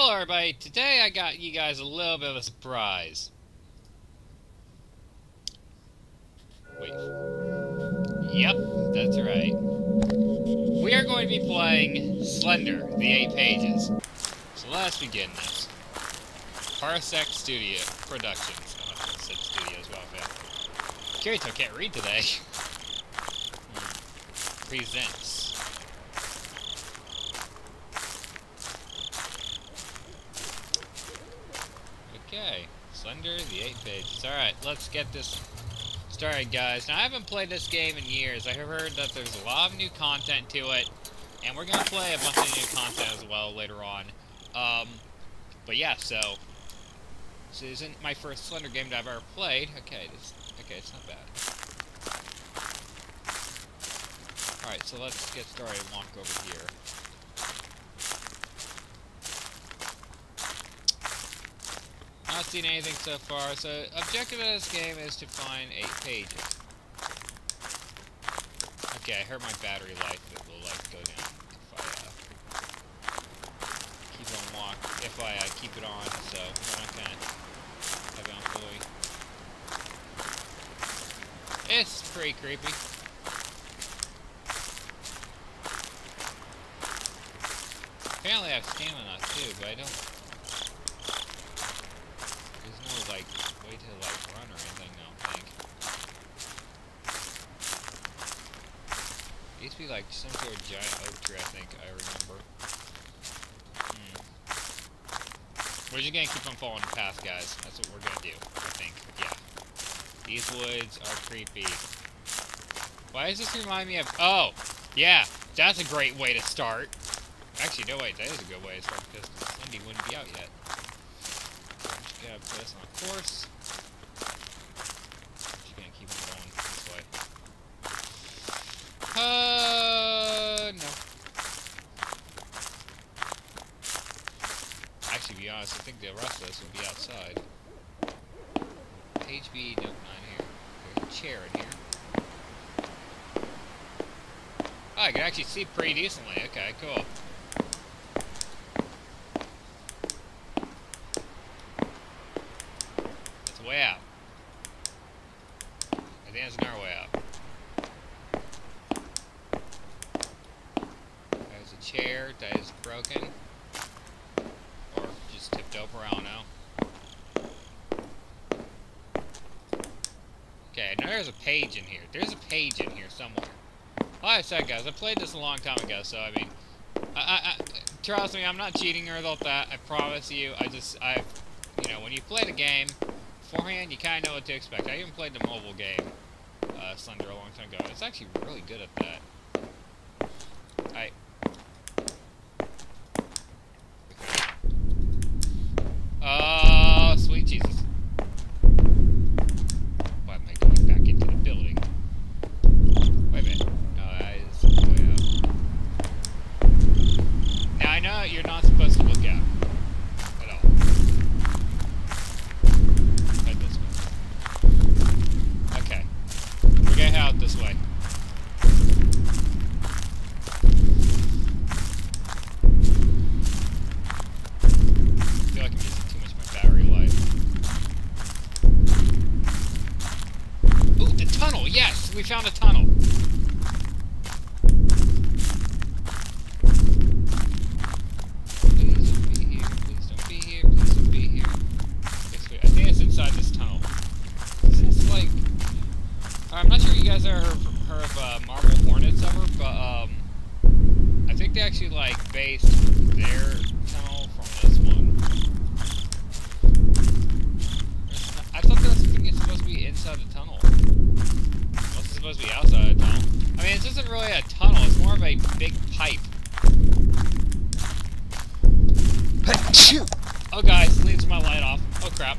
Hello everybody, today I got you guys a little bit of a surprise. Wait. Yep, that's right. We are going to be playing Slender, the 8 pages. So let's begin this. Parsec Studio Productions. Oh, I said studios, well, yeah. Kirito can't read today. Presents. Okay, Slender, the 8 pages. Alright, let's get this started, guys. Now, I haven't played this game in years. I have heard that there's a lot of new content to it, and we're going to play a bunch of new content as well later on. But yeah, so this isn't my first Slender game that I've ever played. Okay, it's not bad. Alright, so let's get started and walk over here. Not seen anything so far, so objective of this game is to find 8 pages. Okay, I heard my battery life will go down if I keep it on, so we're not gonna have it on fully. It's pretty creepy. Apparently I have stamina too, but I don't. There's no like way to like run or anything, I don't think. It used to be like some sort of giant oak tree, I think I remember. We're just gonna keep on following the path, guys. That's what we're gonna do, I think. Yeah. These woods are creepy. Why does this remind me of... Oh! Yeah! That's a great way to start. Actually, no, wait. That is a good way to start because Cindy wouldn't be out yet. So I'm just gonna put this on course. Just gonna keep on going this way. No. Actually, to be honest, I think the rest of this will be outside. Page B, nope, not here. There's a chair in here. Oh, I can actually see pretty decently. Okay, cool. It's a way out. I think that's another way out. There's a chair that is broken. Tipped over, I don't know. Okay, now there's a page in here. There's a page in here somewhere. Like I said, guys, I played this a long time ago, so I mean, trust me, I'm not cheating or anything like that. I promise you. You know, when you play the game beforehand, you kind of know what to expect. I even played the mobile game, Slender, a long time ago. It's actually really good at that. Oh, sweet Jesus. Why am I going back into the building? Wait a minute. No, that is the way out. Now, I know you're not supposed to look out. At all. Head this way. Okay. We're gonna head out this way. Yes, we found a tunnel. Please don't be here. Please don't be here. Please don't be here. Okay, I think it's inside this tunnel. It's like... I'm not sure if you guys ever heard of Marble Hornets ever, but I think they actually like based their tunnel from this one. I thought there was something supposed to be inside the tunnel. It's supposed to be outside of the tunnel. I mean, this isn't really a tunnel, it's more of a big pipe. Oh, guys, leaves my light off. Oh, crap.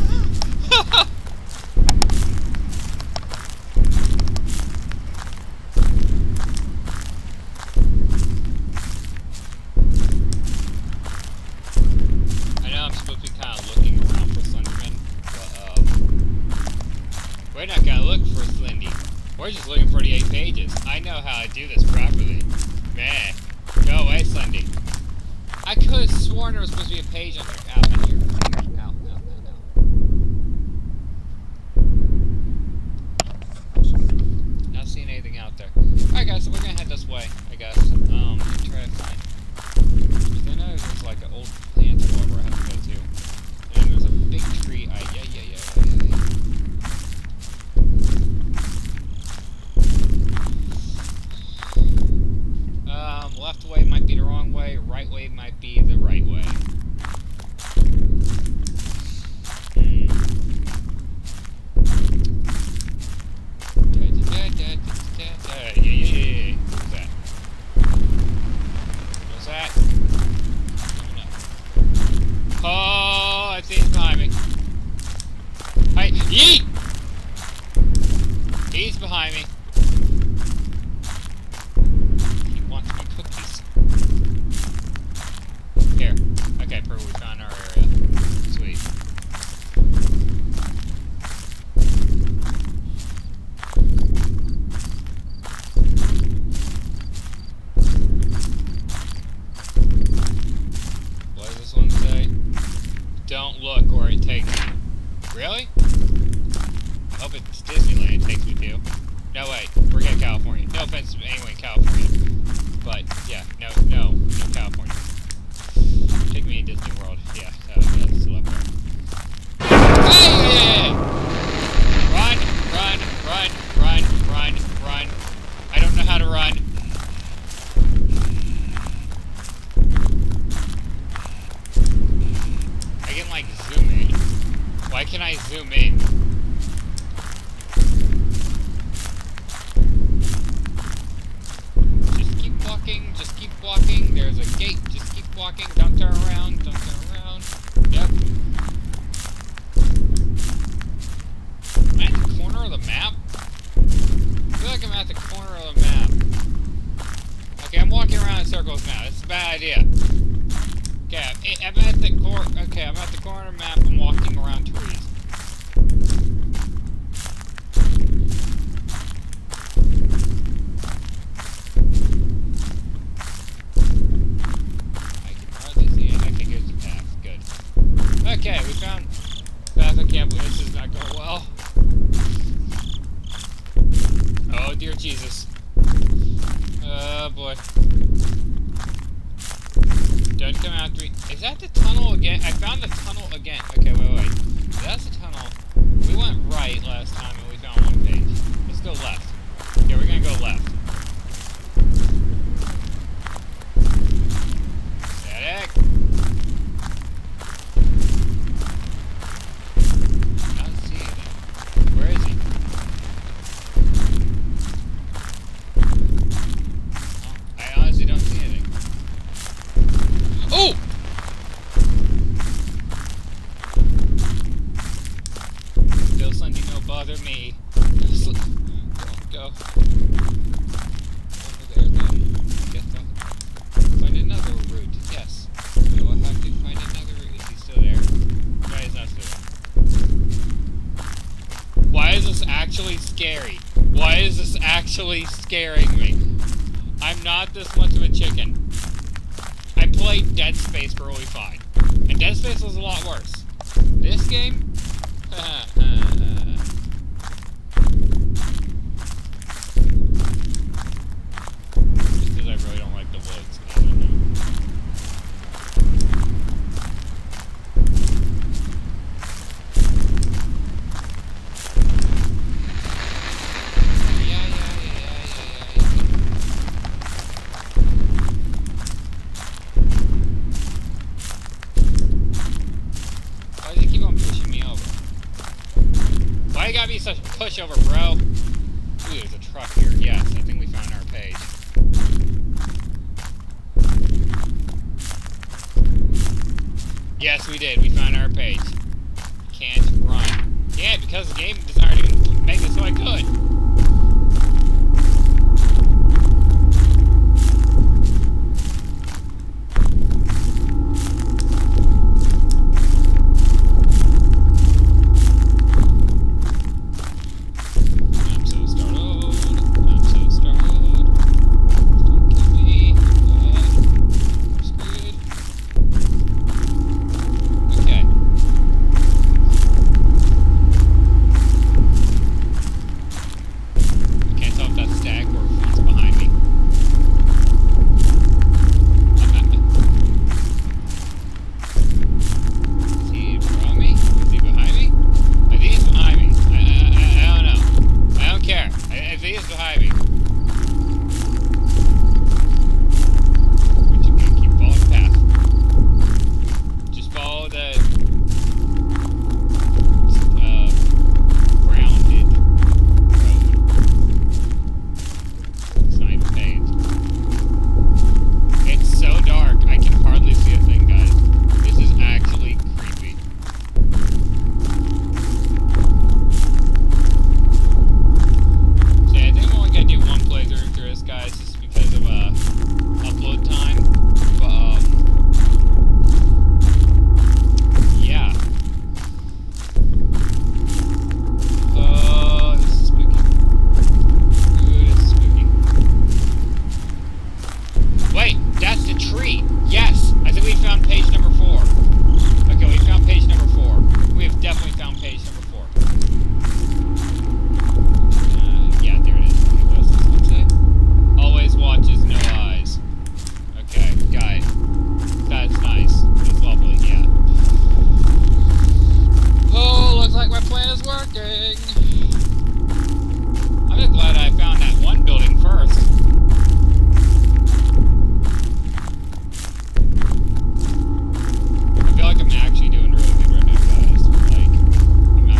I know I'm supposed to be kind of looking around for Slenderman, but, we're not gonna look for Slendy. We're just looking for the 8 pages. I know how to do this properly. Man, go away, Slendy. I could have sworn corner was supposed to be a page on there. Ow, in here. Ow, ow, ow, ow. Not seeing anything out there. Alright guys, so we're gonna head this way, I guess. Try to find... I know there's like an old plant or whatever I have to go to. And there's a big tree. Left way might be the wrong way, right way might be the right way. What's that? Oh, I think he's behind me. Hi, yeet! He's behind me. He wants my cookies. Here. Okay, perfect. We found our area. Sweet. What does this one say? Don't look or it takes you. Really? I hope it's Disneyland it takes me to. No, wait. Forget California. No offense to anyone in California. But, yeah. No California. Take me to Disney World. Yeah, that's still up there. Hey! Run! I don't know how to run. I can, like, zoom in. Why can I zoom in? Just keep walking. There's a gate. Just keep walking. Don't turn around. Yep. Am I at the corner of the map? I feel like I'm at the corner of the map. Okay, I'm walking around in circles now. It's a bad idea. Okay, I'm at the corner. Okay, I'm at the corner of the map. I'm walking around trees. Okay, we found path. I can't believe this is not going well. Oh dear Jesus. Oh boy. Don't come after me. Is that the tunnel again? I found the tunnel again. Okay, wait. That's the tunnel. We went right last time and we found one page. Let's go left. Yeah, we're gonna go left. Static. Oh! Still Slender, no bother me. Go. Over there then. Get them. Find another route. Yes. I will have to find another route. Is he still there? No, he's not still there. Why is this actually scary? Why is this actually scaring me? I'm not this much of a chicken. I played Dead Space really fine. And Dead Space was a lot worse. This game? Just because I really don't like the woods. I don't know. Why you gotta be such a pushover, bro? Ooh, there's a truck here. Yes, I think we found our page. Yes, we did. We found our page. Can't run. Yeah, because the game does not even make it so I could. tree. Yes! I think we found page number 4. Okay, we found page number 4. We have definitely found page number 4. Yeah, there it is. Okay, what does this one say? Always watches, no eyes. Okay, guys. That's nice. That's lovely, yeah. Oh, looks like my plan is working. I'm just glad I found that one building first. I feel like I'm actually doing really good right now, guys. Like, I'm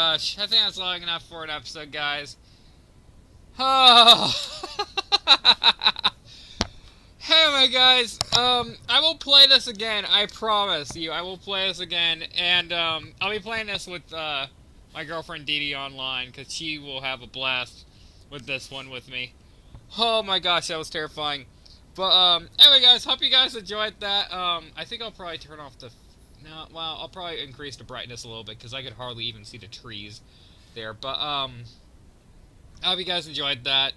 gosh. I think that's long enough for an episode, guys. Oh. Anyway, guys, I will play this again. I promise you, I will play this again. And, I'll be playing this with, my girlfriend Dee Dee online, because she will have a blast with this one with me. Oh my gosh, that was terrifying. But, anyway, guys, hope you guys enjoyed that. I think I'll probably turn off the... No, well, I'll probably increase the brightness a little bit, because I could hardly even see the trees there. But, I hope you guys enjoyed that.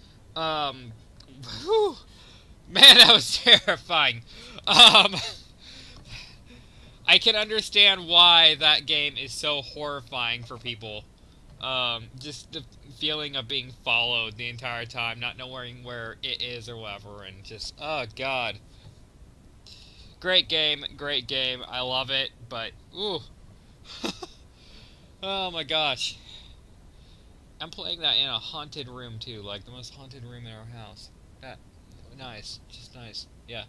Whew. Man, that was terrifying. I can understand why that game is so horrifying for people. Just the feeling of being followed the entire time, not knowing where it is or whatever, and just, oh god. Great game, I love it, but, ooh. Oh my gosh. I'm playing that in a haunted room too, like the most haunted room in our house. That, nice, just nice, yeah.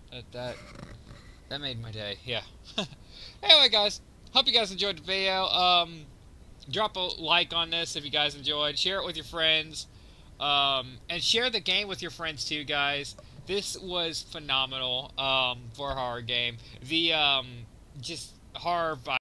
That made my day, yeah. Anyway, guys, hope you guys enjoyed the video. Drop a like on this if you guys enjoyed. Share it with your friends. And share the game with your friends too, guys. This was phenomenal for a horror game. The just horror vibes